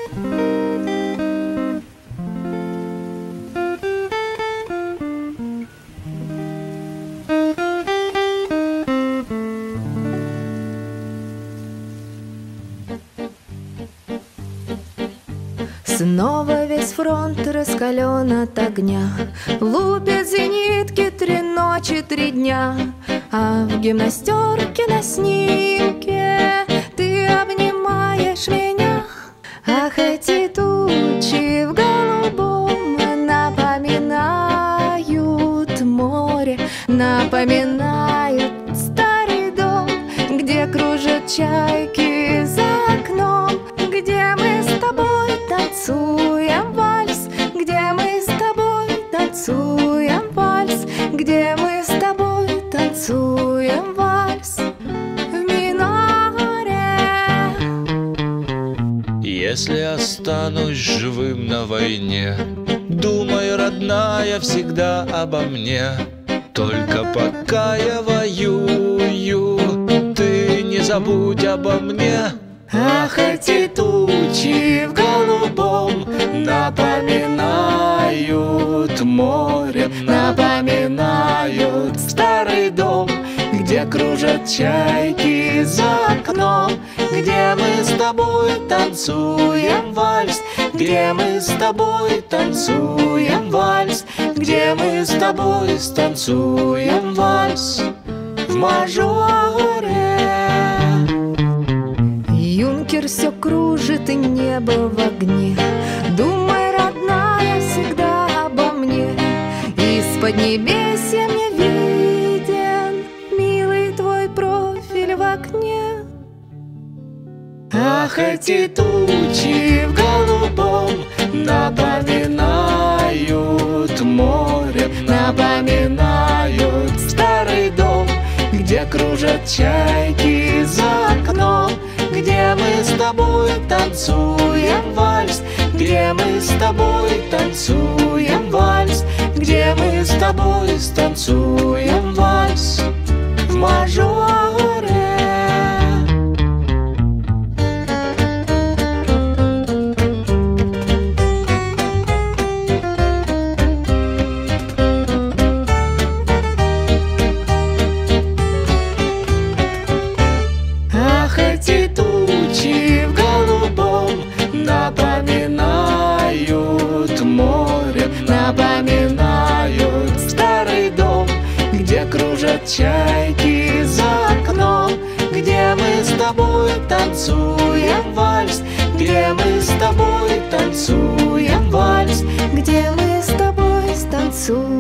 Снова весь фронт раскален от огня, лупят зенитки 3 ночи, 3 дня. А в гимнастерке на снимке ты обнимаешь меня. Ах, эти тучи в голубом напоминают море, напоминают старый дом, где кружат чайки за окном, где мы с тобой танцуем вальс, где мы с тобой танцуем вальс, где мы с тобой танцуем вальс в миноре. Если останусь живым на войне, думай, родная, всегда обо мне. Только пока я воюю, ты не забудь обо мне. Ах, эти тучи в голубом напоминают море, напоминают старый дом, где кружат чайки за окном, где мы с тобой танцуем вальс, где мы с тобой танцуем вальс, где мы с тобой станцуем вальс в мажоре. Юнкер все кружит и небо в огне. Думай, родная, всегда обо мне. Из-под небесья мне виден милый твой профиль в окне. Ах, эти тучи в голубом напоминают море, напоминают старый дом, где кружат чайки за окном, где мы с тобой танцуем вальс, где мы с тобой танцуем вальс, где мы с тобой станцуем вальс в мажоре. Напоминают море, напоминают старый дом, где кружат чайки за окном, где мы с тобой танцуем вальс, где мы с тобой танцуем вальс, где мы с тобой станцуем.